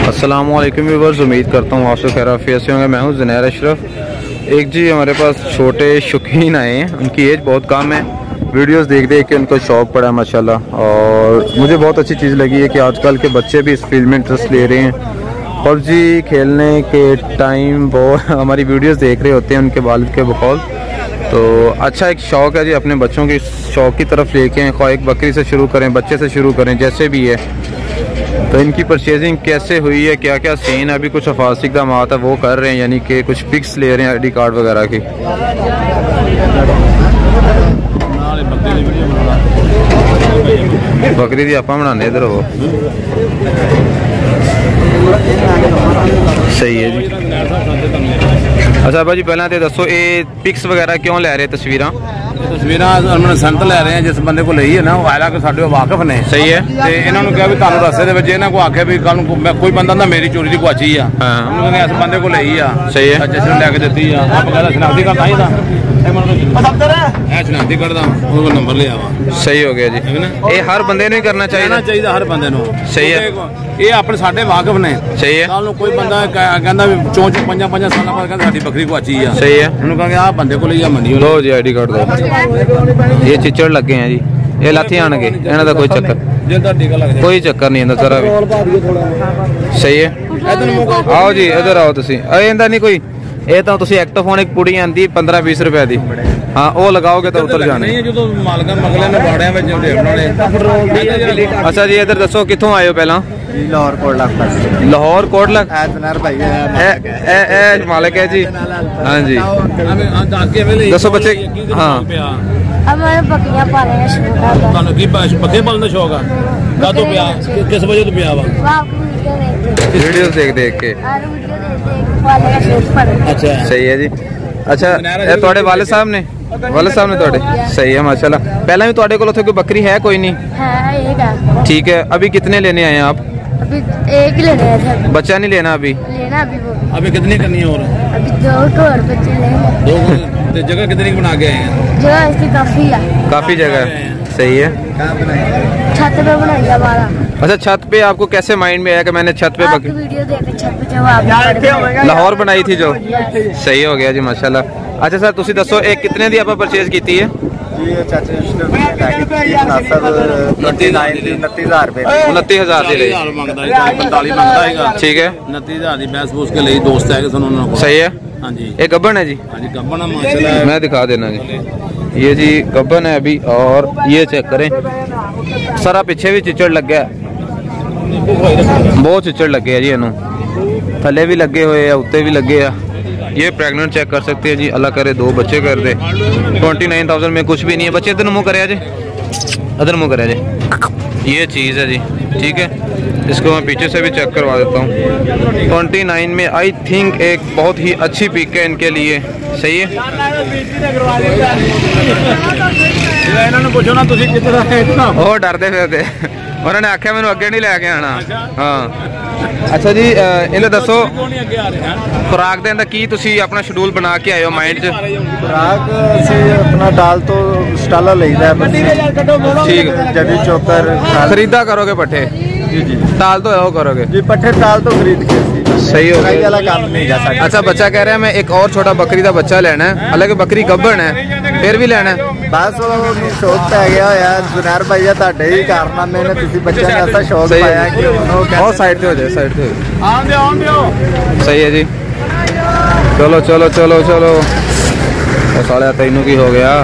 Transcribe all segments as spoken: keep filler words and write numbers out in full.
अस्सलामुअलैकुम व्यूअर्स, उम्मीद करता हूँ आप सब खैरियत से होंगे। मैं हूँ ज़ुनैर अशरफ। एक जी हमारे पास छोटे शौकीन आए हैं, उनकी एज बहुत कम है। वीडियोस देख देख के उनको शौक़ पड़ा माशाल्लाह, और मुझे बहुत अच्छी चीज़ लगी है कि आजकल के बच्चे भी इस फील्ड में इंटरेस्ट ले रहे हैं। पबजी खेलने के टाइम वो हमारी वीडियोस देख रहे होते हैं उनके वालिद के बकौल। तो अच्छा एक शौक़ है जी, अपने बच्चों की शौक़ की तरफ लेके आएँ। ख्वाह एक बकरी से शुरू करें, बच्चे से शुरू करें, जैसे भी है। तो इनकी परचेजिंग कैसे हुई है, क्या क्या सीन है, अभी कुछ अफासी इक़दाम है वो कर रहे हैं, यानी कि कुछ पिक्स ले रहे हैं आई डी कार्ड वगैरह की। बकरी दी आपा बनाने इधर वो सही है जी। अच्छा भाजी पहला तो दसो ये पिक्स वगैरह क्यों ले रहे तस्वीर तस्वीर संत लै रहे हैं, जिस बंदे को ली है ना वो आया कि साडे वाकफ ने। सही है। तो इन्होंने कहा भी तुहानू रस्ते दे विच इन्हां को आखे भी कल कोई बंदा ना मेरी चोरी की गुआची आ, उन्होंने इस बंदे को ली आ। सही है। जैसे लैके दिती आ, आप कहदा शनाख्ती कार्ड ताई दा शनाख्ती कार्ड दा वो नंबर लिया वा। सही हो गया जी। ये हर बंदे ने करना चाहिए चाहिए हर बंदे नु। सही है। ये अपने साडे वाकफ ने। सही है। कल कोई बंदा कहंदा भी चौं चौं पंजा पंजा साल बाद कहंदा साडी बकरी गुआची आ। सही है। उन्होंने कहा आ बंदे को लिया मंडी लो जी आई डी कार्ड दो। ये चिचड़ लगे हैं जी, ये लाथी आने इन्हों का कोई चक्कर कोई चक्कर नहीं इन्होंने जरा भी। सही है। आओ जी इधर आओ तुसी। इनका नहीं कोई ये तो तुसी एक्टोफोन एक पुड़ी आती पंद्रह बीस रुपए की, हाँ वो लगाओगे तो उतर जाने। अच्छा जी इधर दसो कितों आए हो पहला? लाहौर कोटला। लाहौर कोटला मालिक है जी। हाँ जी दसो बच्चे। हाँ बकरियां पालने शौक है, किस वजह तो पिया वा? वीडियोस देख देख के। अच्छा सही है जी। अच्छा ये थोड़े वाले साहब ने वाले साहब ने थोड़े सही है माशाल्लाह। पहला भी थोड़े को कोई बकरी है कोई नहीं है? ठीक है। अभी कितने लेने आए हैं आप? अभी एक ही लेने आए थे। बच्चा नहीं लेना अभी? लेना अभी वो। अभी कितनी करनी है और? अभी दो और बच्चे लेंगे। दो जगह कितनी बना के आए हैं? जगह इसकी काफी है। काफी जगह है। सही है। छत पे बनाई हमारा। अच्छा छत पे आपको कैसे माइंड में आया कि मैंने छत पे बकरी वीडियो देखे छत पे जब लाहौर बनाई थी जो? सही हो गया जी माशाल्लाह। अच्छा सर तुसी दसो एक कितने दी आप परचेज की है? उनती हजार ठीक है। सही है। हाँ जी ये गब्बन है जी। हाँ जी गब्बन है माशाल्लाह। मैं दिखा देना जी, ये जी गब्बन है अभी। और ये चेक करें सारा पीछे भी चिचड़ लग गया, बहुत चिचड़ लगे है जी। इनू थले भी लगे हुए है, उत्ते भी लगे है। ये प्रेगनेंट चेक कर सकते हैं जी। अल्लाह करे दो बच्चे कर दे। ट्वेंटी नाइन थाउजेंड में कुछ भी नहीं है। बच्चे इधर मुँह करे जी, इधर मुँह करे जी। ये चीज़ है जी। ठीक है। इसको मैं पीछे से भी चेक करवा देता हूँ। ट्वेंटी नाइन में आई थिंक एक बहुत ही अच्छी पिक है इनके लिए। सही है। वो डरते फिरते उन्होंने आख्या मैंने अगे नहीं लैके आना। हाँ अच्छा जी इन्हें दसो खुराक देने का की तुसी अपना शेड्यूल बना के आए हो माइंड च? खुराक अपना दाल तो स्टाला लेदा ठीक है। जब चोकर खरीदा करोगे पट्ठे? जी जी। ताल तो वो करोगे जी, पट्ठे ताल तो खरीद के। सही हो गया। काम नहीं जा सकता। अच्छा बच्चा कह रहा है मैं एक और छोटा बकरी का बच्चा लेना है, हालांकि बकरी गब्बन है फिर भी लेना है। बस वो शौक पै गया यार ज़ुनैर भाई तुहाडे ही कारनामे ने तुसी बच्चे ने ऐसा शौक पाया कि और साइड पे हो जाए, साइड पे हो। सही है जी। चलो चलो चलो चलो साढ़े तीनों की हो गया।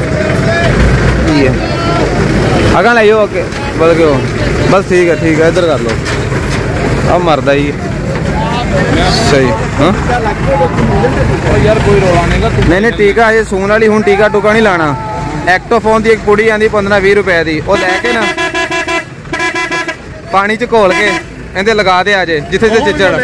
अगर लाइयो ओके बोल के हो बस ठीक है ठीक है इधर कर लो। अब मरदा ही सही। हाँ यार कोई रोला नहीं नहीं टीका ये सून वाली हूँ टीका टूका नहीं लाना। एक्टोफोन की एक पुड़ी आती पंद्रह भी रुपए की, वो लैके ना पानी च घोल के इहदे लगा दे अजे जिथे जिथे चिचड़।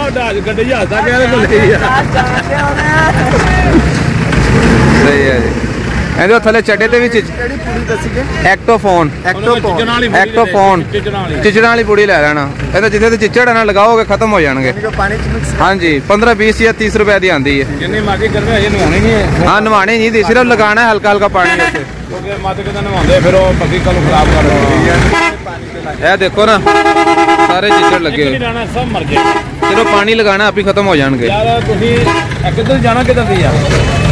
सही है जी। इहदे थले चड्डे ते भी एक्टोफोन एक्टोफोन चिचड़ा वाली पुड़ी ले लेना। इहदे जिथे चिचड़ है ना लगाओगे खत्म हो जाएंगे। हाँ जी पंद्रह बीस या तीस रुपए की आती है। हाँ नवाने नहीं दी, सिर्फ लगाना है हल्का हल्का पानी। ये देखो ना सारे चिचड़ लगे हुए। सब मर गए। चलो पानी लगाना आप ही खत्म हो जाएंगे यार तुसी किधर जाना किधर दी यार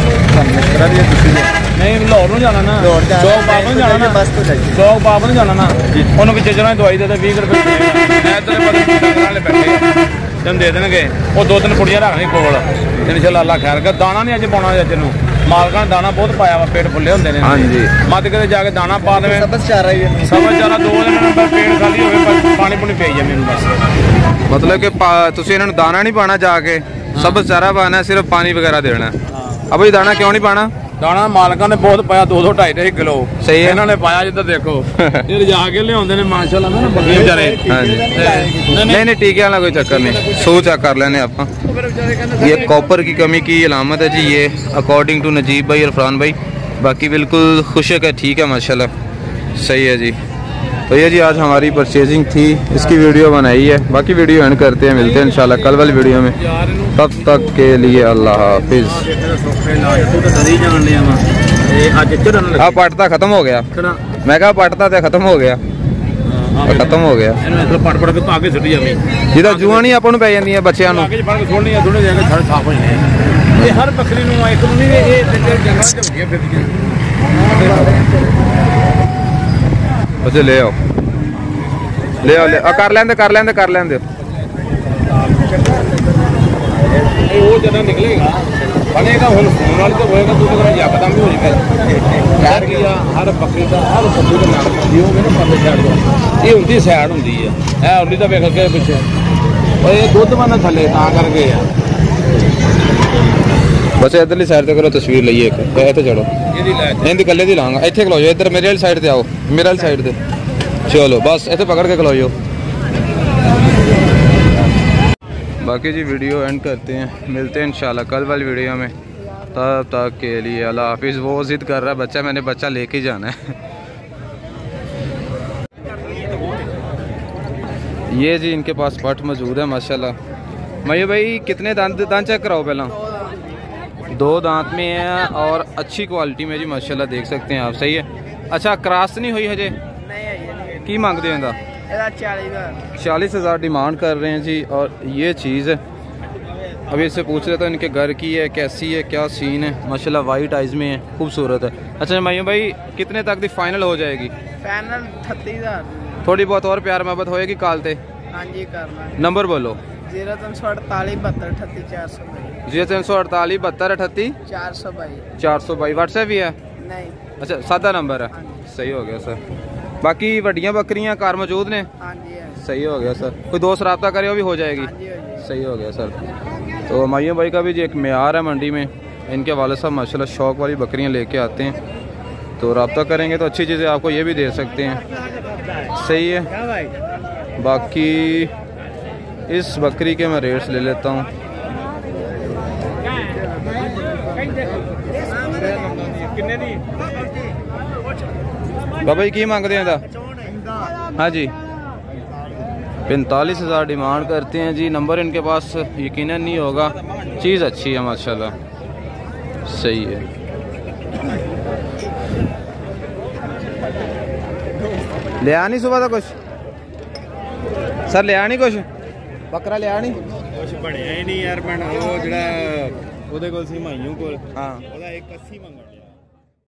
नहीं लाहौर ਨੂੰ ਜਾਣਾ ਨਾ ਚੌਕ ਬਾਬ ਨੂੰ ਜਾਣਾ ਨਾ ਬਸ ਤੋਂ ਜਾਈਏ ਚੌਕ ਬਾਬ ਨੂੰ ਜਾਣਾ ਨਾ ਉਹਨੂੰ ਵੀ ਚੇਜਣਾ ਦਵਾਈ ਦੇ ਦੇ ਵੀਹ ਰੁਪਏ ਇਧਰਲੇ ਪਾਸੇ ਡੰਗਰਾਂ ਵਾਲੇ ਬੈਠੇ ਤੈਨੂੰ ਦੇ ਦੇਣਗੇ ਉਹ ਦੋ ਤਿੰਨ ਕੁੜੀਆਂ ਰੱਖਣੀ ਕੋਲ ਇਨਸ਼ਾਅੱਲਾ ਅੱਲਾ ਖੈਰ ਕਰ ਦਾਣਾ ਨਹੀਂ ਅੱਜ ਪਾਉਣਾ ਅੱਜ ਨੂੰ ਮਾਲਕਾਂ ਨੇ ਦਾਣਾ ਬਹੁਤ ਪਾਇਆ ਵਾ ਪੇਟ ਫੁੱਲੇ ਹੁੰਦੇ ਨੇ ਹਾਂਜੀ ਮੱਧ ਕਿਤੇ ਜਾ ਕੇ ਦਾਣਾ ਪਾ ਦੇਵੇ ਸਬਜ਼ ਚਾਰਾ ਹੀ ਸਬਜ਼ ਚਾਰਾ ਦੋ ਦਿਨ ਪੇਟ ਖਾਲੀ ਹੋਵੇ ਪਾਣੀ ਪੂਣੀ ਪਈ ਜਾਵੇ ਮੈਨੂੰ ਬਸ मतलब कि तुसी इन्होंने दाना नहीं पाना जाके सब चारा पाना सिर्फ पानी वगैरह देना अब ये दाना क्यों नहीं पाना दाना मालका ने बहुत पाया दो दो ढाई ढाई किलो सही है इन्होंने पाया जिधर देखो ये जाके लिया माशाल्लाह ना बकरी बेचारे नहीं नहीं टीके वाला कोई चक्कर नहीं सो चेक कर लेने आप ये कॉपर की कमी की अलामत है जी ये अकॉर्डिंग टू नजीब भाई इरफान भाई बाकी बिल्कुल खुशक है ठीक है माशाल्लाह सही है जी। तो ये जी आज हमारी परचेजिंग थी इसकी वीडियो बनाई है बाकी वीडियो एंड करते हैं मिलते हैं इंशाल्लाह कल वाली वीडियो में तब तक के लिए अल्लाह हाफिज। अब पटता खत्म हो गया मैं कहा पटता तो खत्म हो गया खत्म हो गया जिदा जुआ नहीं अपन पै जांदियां बच्चों नूं हर बकरी नूं एक नहीं ये जंगल च होंदियां फिरदियां अच्छा ले आओ ले आओ ले आ, कर लेंदे कर लेंदे कर लेंदे वो जना निकलेगा बनेगा हुन फोन वाले तो होएगा तू तो यकदम भी हो जाएगा खैर लिया हर बकरी का हर बकरी का नाम दियो मैंने पल्ले छाड़ दो ये उनकी साइड हुंदी है ए उनकी तो वेख के पीछे और ये दूध वाला थले ता करके यार बस इधरली साइड ते करो तस्वीर लईए एक इत्थे चढ़ो इहदी कल्ले दी लांगा इत्थे खलो जाओ इधर मेरे वाली साइड ते आओ मेरे वाली साइड ते चलो बस इत्थे पकड़ के खलो जाओ। बाकी जी वीडियो एंड करते हैं मिलते हैं इंशाल्लाह कल वाली वीडियो में तब तक के लिए अल्लाह हाफिज़। वो जिद कर रहा है बच्चा मैंने बच्चा लेके जाना है ये जी इनके पास पट मौजूद है माशाल्लाह। मयूर भाई कितने दांत दांत चेक कराओ पहला दो दांत में है और अच्छी क्वालिटी में जी माशाल्लाह देख सकते हैं आप सही है। अच्छा क्रॉस नहीं हुई हजे की मांगते हैं चालीस हज़ार डिमांड कर रहे हैं जी और ये चीज़ है अभी इससे पूछ रहे थे इनके घर की है कैसी है क्या सीन है माशाल्लाह वाइट आइज में है खूबसूरत है। अच्छा मयूर भाई कितने तक दी फाइनल हो जाएगी फाइनल अठत्ती हज़ार थोड़ी बहुत और प्यार मोहब्बत होएगी कालते हाँ जी करना नंबर बोलो जीरो तीन सौ अड़तालीस बहत्तर अठत्ती चार सौ जीरो तीन सौ अड़तालीस बहत्तर अठत्ती चार सौ बाई चार सौ बाई व्हाट्सएप भी है नहीं अच्छा सादा नंबर है सही हो गया सर। बाकी वड्डियां बकरियां कार मौजूद ने हाँ जी है सही हो गया सर कोई दोस्त रब्ता करे वो भी हो जाएगी हाँ जी, सही हो गया सर। तो मायूं भाई का भी जी एक मेयार है मंडी में इनके वालिद साहब माशाल्लाह शौक वाली बकरियां लेके आते हैं तो रब्ता करेंगे तो अच्छी चीज़ें आपको ये भी दे सकते हैं सही है। बाकी इस बकरी के मैं रेट्स ले लेता हूँ बाबा जी की मांगते हैं दा हाँ जी पैंतालीस हज़ार डिमांड करते हैं जी। नंबर इनके पास यकीनन नहीं होगा चीज़ अच्छी है माशाल्लाह सही है। ले आनी सुबह था कुछ सर ले आनी कुछ बकरा ले आनी कुछ बढ़िया ही नहीं यार मैं वो जड़ा ਉਹਦੇ ਕੋਲ ਸੀ ਮਾਈਓ ਕੋਲ ਹਾਂ ਉਹਦਾ ਇੱਕ अस्सी ਮੰਗਣ